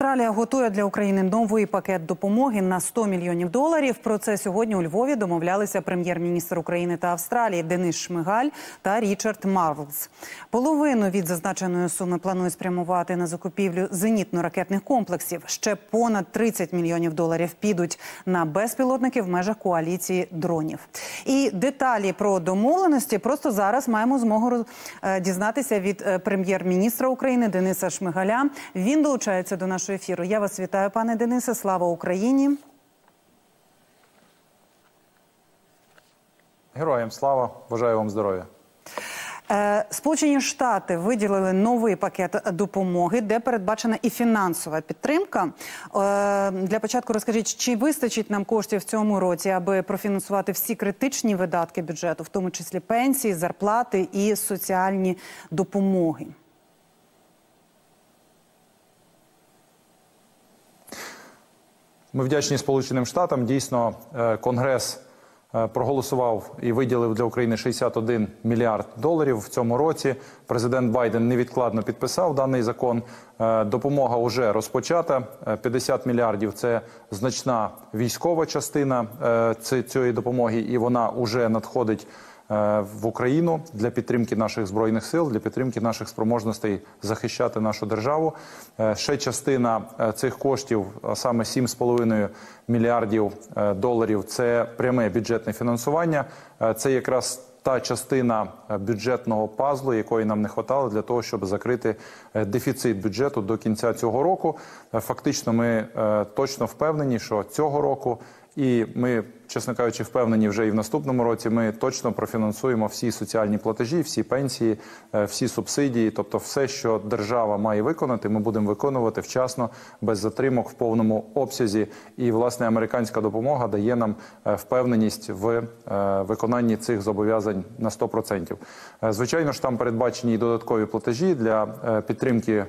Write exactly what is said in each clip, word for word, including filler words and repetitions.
Австралія готує для України новий пакет допомоги на сто мільйонів доларів. Про це сьогодні у Львові домовлялися прем'єр-міністр України та Австралії Денис Шмигаль та Річард Марлс. Половину від зазначеної суми планують спрямувати на закупівлю зенітно-ракетних комплексів. Ще понад тридцять мільйонів доларів підуть на безпілотники в межах коаліції дронів. І деталі про домовленості просто зараз маємо змогу дізнатися від прем'єр-міністра України Дениса Шмигаля. Він долучається до нашого ефіру. Я вас вітаю, пане Денисе. Слава Україні. Героям слава. Бажаю вам здоров'я. Сполучені Штати виділили новий пакет допомоги, де передбачена і фінансова підтримка. Для початку розкажіть, чи вистачить нам коштів в цьому році, аби профінансувати всі критичні видатки бюджету, в тому числі пенсії, зарплати і соціальні допомоги? Ми вдячні Сполученим Штатам. Дійсно, Конгрес проголосував і виділив для України шістдесят один мільярд доларів в цьому році. Президент Байден невідкладно підписав даний закон. Допомога вже розпочата. п'ятдесят мільярдів – це значна військова частина цієї допомоги, і вона вже надходить в Україну для підтримки наших Збройних сил, для підтримки наших спроможностей захищати нашу державу. Ще частина цих коштів, а саме сім з половиною мільярдів доларів, це пряме бюджетне фінансування. Це якраз та частина бюджетного пазлу, якої нам не вистачало для того, щоб закрити дефіцит бюджету до кінця цього року. Фактично, ми точно впевнені, що цього року, і ми, чесно кажучи, впевнені вже і в наступному році, ми точно профінансуємо всі соціальні платежі, всі пенсії, всі субсидії, тобто все, що держава має виконати, ми будемо виконувати вчасно, без затримок, в повному обсязі. І, власне, американська допомога дає нам впевненість в виконанні цих зобов'язань на сто відсотків. Звичайно ж, там передбачені і додаткові платежі для підтримки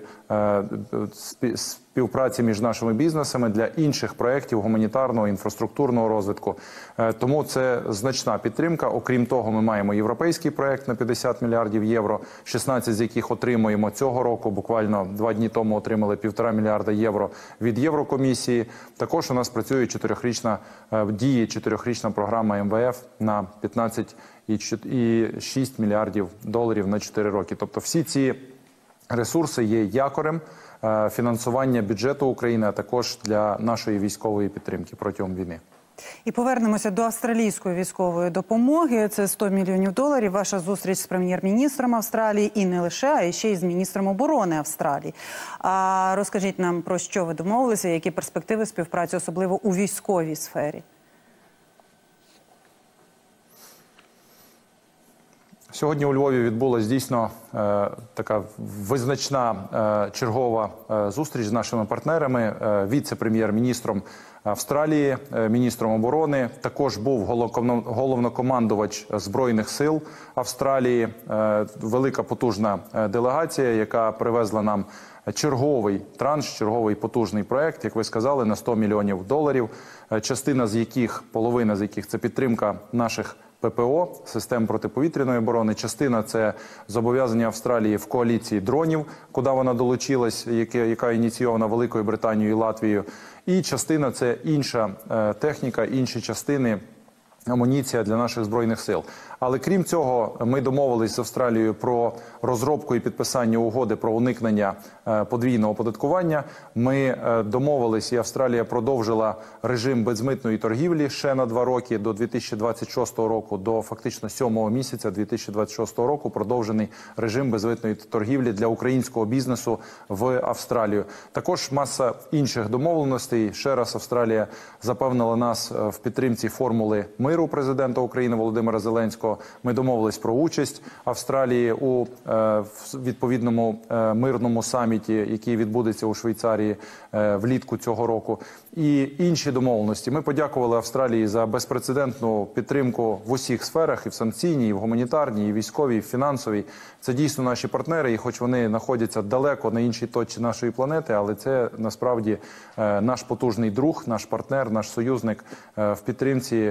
співпраці між нашими бізнесами, для інших проєктів гуманітарного, інфраструктурного розвитку. Тому це значна підтримка. Окрім того, ми маємо європейський проєкт на п'ятдесят мільярдів євро, шістнадцять з яких отримуємо цього року. Буквально два дні тому отримали півтора мільярда євро від Єврокомісії. Також у нас працює чотирьохрічна, діє чотирьохрічна програма ем ве еф на п'ятнадцять і шість мільярдів доларів на чотири роки. Тобто всі ці ресурси є якорем фінансування бюджету України, а також для нашої військової підтримки протягом війни. І повернемося до австралійської військової допомоги. Це сто мільйонів доларів. Ваша зустріч з прем'єр-міністром Австралії і не лише, а ще й з міністром оборони Австралії. А розкажіть нам, про що ви домовилися, які перспективи співпраці, особливо у військовій сфері? Сьогодні у Львові відбулась дійсно е, така визначна е, чергова е, зустріч з нашими партнерами, е, віце-прем'єр-міністром Австралії, е, міністром оборони. Також був головнокомандувач Збройних сил Австралії, е, велика потужна делегація, яка привезла нам черговий транш, черговий потужний проект, як ви сказали, на сто мільйонів доларів, частина з яких, половина з яких – це підтримка наших пе пе о, систем протиповітряної оборони. Частина – це зобов'язання Австралії в коаліції дронів, куди вона долучилась, яка ініційована Великою Британією і Латвією. І частина – це інша техніка, інші частини, амуніція для наших Збройних сил. Але крім цього, ми домовились з Австралією про розробку і підписання угоди про уникнення подвійного оподаткування. Ми домовились, і Австралія продовжила режим безмитної торгівлі ще на два роки, до дві тисячі двадцять шостого року, до фактично сьомого місяця дві тисячі двадцять шостого року продовжений режим безмитної торгівлі для українського бізнесу в Австралію. Також маса інших домовленостей. Ще раз Австралія запевнила нас в підтримці формули миру президента України Володимира Зеленського. Ми домовились про участь Австралії у е, відповідному е, мирному саміті, який відбудеться у Швейцарії е, влітку цього року. І інші домовленості. Ми подякували Австралії за безпрецедентну підтримку в усіх сферах, і в санкційній, і в гуманітарній, і в військовій, і в фінансовій. Це дійсно наші партнери, і хоч вони знаходяться далеко на іншій точці нашої планети, але це насправді е, наш потужний друг, наш партнер, наш союзник е, в підтримці е, проти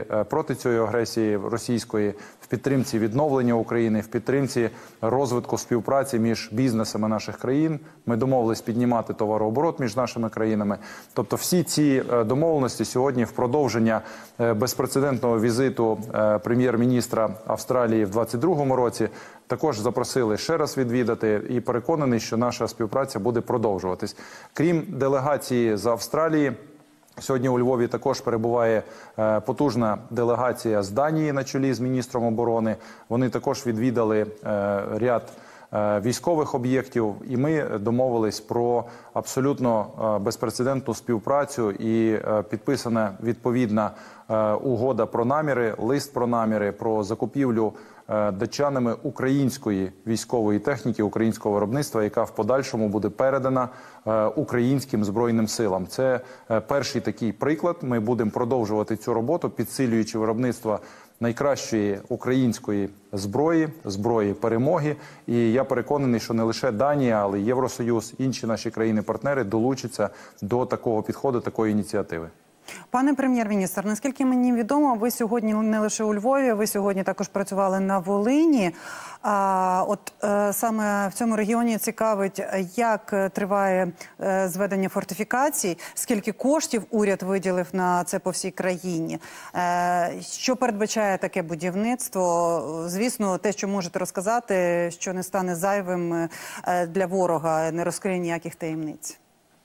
проти цієї агресії російської, в підтримці відновлення України, в підтримці розвитку співпраці між бізнесами наших країн. Ми домовились піднімати товарооборот між нашими країнами. Тобто всі ці домовленості сьогодні в продовження безпрецедентного візиту прем'єр-міністра Австралії в двадцять другому році також запросили ще раз відвідати і переконаний, що наша співпраця буде продовжуватись. Крім делегації з Австралії, сьогодні у Львові також перебуває потужна делегація з Данії на чолі з міністром оборони. Вони також відвідали ряд військових об'єктів, і ми домовились про абсолютно безпрецедентну співпрацю і підписана відповідна угода про наміри, лист про наміри, про закупівлю датчанами української військової техніки, українського виробництва, яка в подальшому буде передана українським Збройним силам. Це перший такий приклад. Ми будемо продовжувати цю роботу, підсилюючи виробництво найкращої української зброї, зброї перемоги. І я переконаний, що не лише Данія, але й Євросоюз, інші наші країни-партнери долучаться до такого підходу, такої ініціативи. Пане прем'єр-міністр, наскільки мені відомо, ви сьогодні не лише у Львові, ви сьогодні також працювали на Волині. А от е, саме в цьому регіоні цікавить, як триває е, зведення фортифікацій, скільки коштів уряд виділив на це по всій країні. Е, що передбачає таке будівництво? Звісно, те, що можете розказати, що не стане зайвим е, для ворога, не розкриє ніяких таємниць.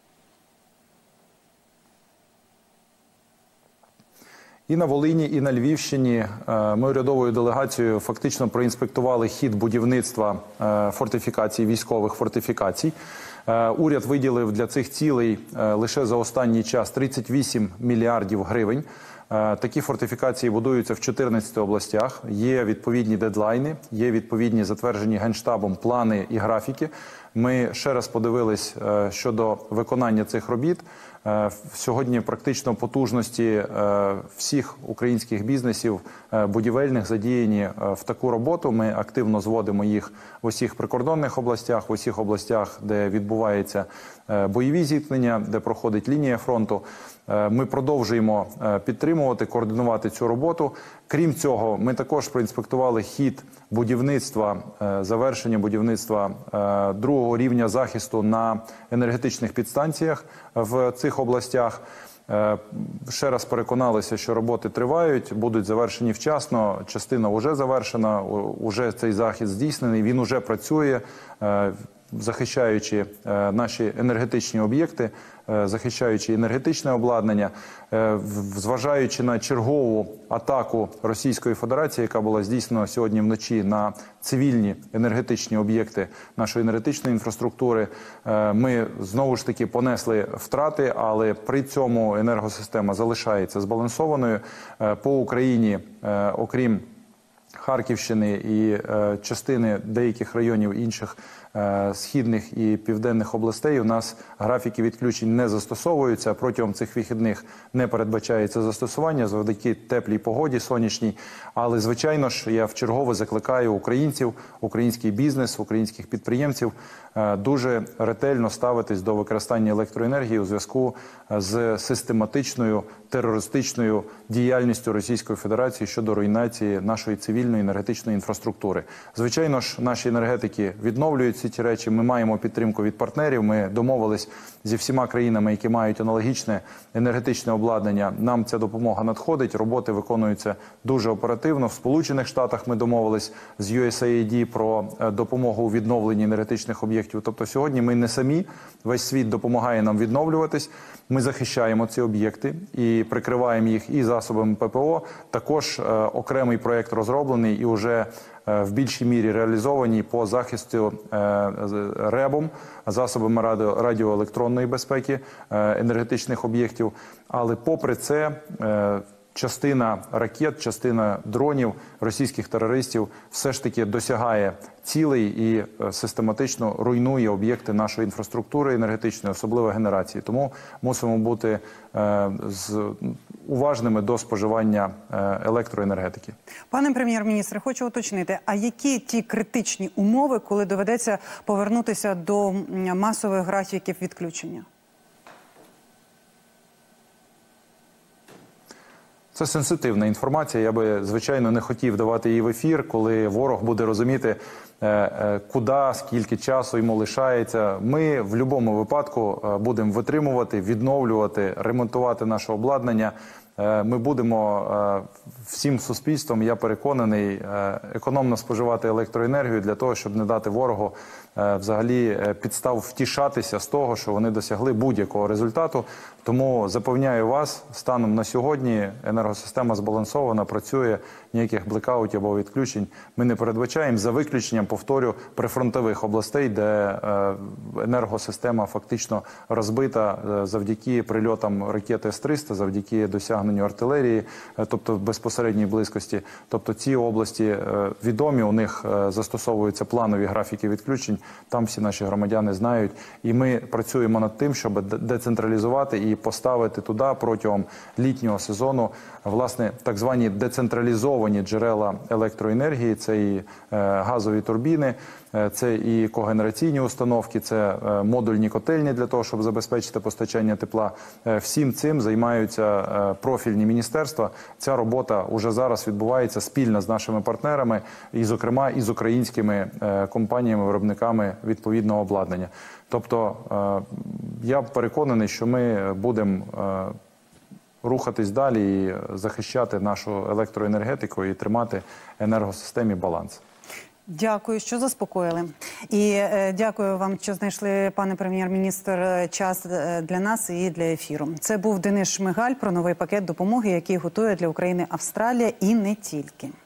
І на Волині, і на Львівщині ми урядовою делегацією фактично проінспектували хід будівництва фортифікацій, військових фортифікацій. Уряд виділив для цих цілей лише за останній час тридцять вісім мільярдів гривень. Такі фортифікації будуються в чотирнадцяти областях, є відповідні дедлайни, є відповідні затверджені Генштабом плани і графіки. Ми ще раз подивились щодо виконання цих робіт. Сьогодні практично потужності всіх українських бізнесів будівельних задіяні в таку роботу. Ми активно зводимо їх в усіх прикордонних областях, в усіх областях, де відбуваються бойові зіткнення, де проходить лінія фронту. Ми продовжуємо підтримувати, координувати цю роботу. Крім цього, ми також проінспектували хід будівництва, завершення будівництва другого рівня захисту на енергетичних підстанціях в цих областях. Ще раз переконалися, що роботи тривають, будуть завершені вчасно, частина вже завершена, вже цей захист здійснений, він вже працює, захищаючи наші енергетичні об'єкти, захищаючи енергетичне обладнання, зважаючи на чергову атаку Російської Федерації, яка була здійснена сьогодні вночі на цивільні енергетичні об'єкти нашої енергетичної інфраструктури, ми знову ж таки понесли втрати, але при цьому енергосистема залишається збалансованою. По Україні, окрім Харківщини і е, частини деяких районів інших е, східних і південних областей у нас графіки відключень не застосовуються. Протягом цих вихідних не передбачається застосування завдяки теплій погоді сонячній. Але, звичайно ж, я вчергове закликаю українців, український бізнес, українських підприємців е, дуже ретельно ставитись до використання електроенергії у зв'язку з систематичною терористичною діяльністю Російської Федерації щодо руйнації нашої цивільної енергетичної інфраструктури. Звичайно ж, наші енергетики відновлюють ці ті речі. Ми маємо підтримку від партнерів. Ми домовились зі всіма країнами, які мають аналогічне енергетичне обладнання. Нам ця допомога надходить, роботи виконуються дуже оперативно. В Сполучених Штатах ми домовились з ю ес ей ай ді про допомогу у відновленні енергетичних об'єктів. Тобто сьогодні ми не самі, весь світ допомагає нам відновлюватись. Ми захищаємо ці об'єкти і прикриваємо їх і засобами пе пе о. Також е, окремий проєкт розроблений і вже е, в більшій мірі реалізований по захисту е, ребом, засобами радіо, радіоелектронної безпеки е, енергетичних об'єктів. Але попри це, е, частина ракет, частина дронів російських терористів все ж таки досягає цілей і систематично руйнує об'єкти нашої інфраструктури енергетичної, особливо генерації. Тому мусимо бути е, з, уважними до споживання е, електроенергетики. Пане прем'єр-міністре, хочу уточнити, а які ті критичні умови, коли доведеться повернутися до масових графіків відключення? Це сенситивна інформація. Я би, звичайно, не хотів давати її в ефір, коли ворог буде розуміти, куди, скільки часу йому лишається. Ми в будь-якому випадку будемо витримувати, відновлювати, ремонтувати наше обладнання. Ми будемо всім суспільством, я переконаний, економно споживати електроенергію для того, щоб не дати ворогу взагалі підстав втішатися з того, що вони досягли будь-якого результату. Тому запевняю вас, станом на сьогодні енергосистема збалансована, працює, ніяких блекаутів або відключень ми не передбачаємо, за виключенням, повторю, прифронтових областей, де енергосистема фактично розбита завдяки прильотам ракет С триста, завдяки досягненню артилерії, тобто в безпосередній близькості. Тобто ці області відомі, у них застосовуються планові графіки відключень, там всі наші громадяни знають. І ми працюємо над тим, щоб децентралізувати і поставити туди протягом літнього сезону, власне, так звані децентралізовані джерела електроенергії. Це і газові турбіни, це і когенераційні установки, це модульні котельні для того, щоб забезпечити постачання тепла. Всім цим займаються профільні міністерства. Ця робота вже зараз відбувається спільно з нашими партнерами, і, зокрема, і з українськими компаніями, виробниками відповідного обладнання. Тобто, я переконаний, що ми будемо рухатись далі і захищати нашу електроенергетику і тримати в енергосистемі баланс. Дякую, що заспокоїли. І е, дякую вам, що знайшли, пане прем'єр-міністр, час для нас і для ефіру. Це був Денис Шмигаль про новий пакет допомоги, який готує для України Австралія, і не тільки.